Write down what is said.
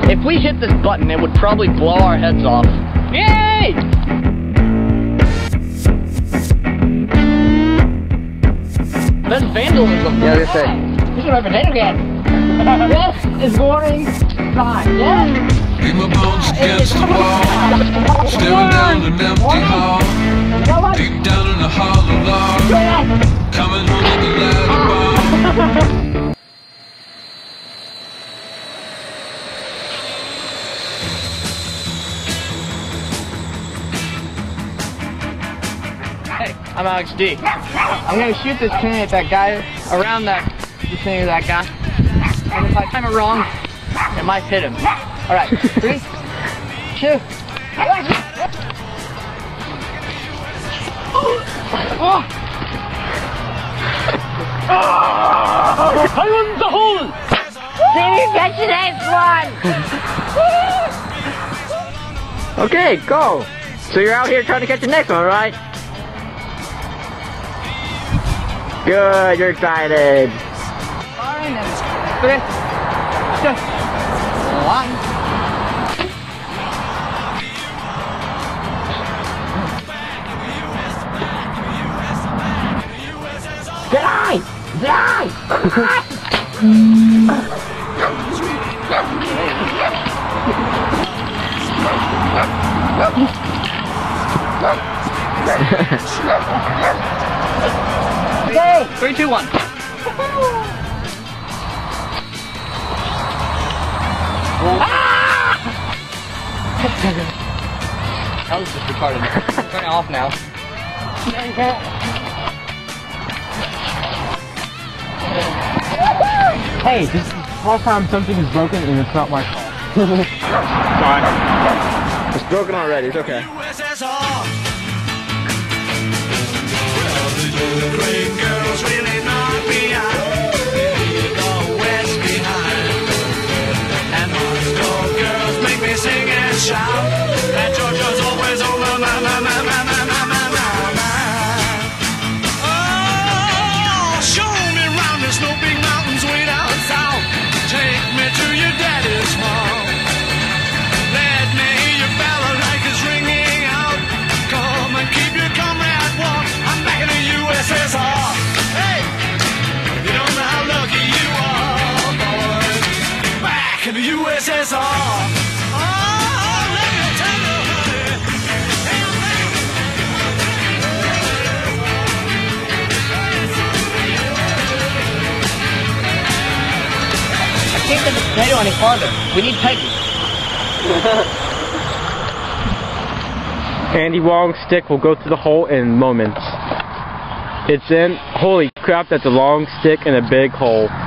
If we hit this button, it would probably blow our heads off. Yay! That's vandalism. Yeah, they say. This is my potato can. This is warning sign. Yes. Leave my bones against the wall, staring down an empty hall. Deep down in the hollow log, coming home with the ladder bar. Hey, I'm Alex D. I'm gonna shoot this cannon at that guy around the vicinity of that guy. And if I time it wrong, it might hit him. Alright, 3, 2, I'm in the hole! Did you get the next one? Okay, go. So you're out here trying to catch the next one, right? Good, you're excited. Fine, and 3, 2, 1. Die! Die! Okay. 3, 2, 1. That was just retarded. Turn it off now. Hey, this is the first time something is broken and it's not my fault. Fine. It's broken already, it's okay. Great girls really knock me out. Go west behind. And Moscow girls make me sing and shout. And Georgia's always over my. Oh, show me round the snow big mountains way down south. Take me to your daddy's home. Let me hear your balalaikas ringing out. Come and keep your comrade warm. I'm back in the USSR. Hey, you don't know how lucky you are, boy. Back in the USSR. Oh, let me tell you, honey. I can't get the potato any farther. We need Peggy. Andy Wong's stick will go through the hole in moments. It's in. Holy crap, that's a long stick and a big hole.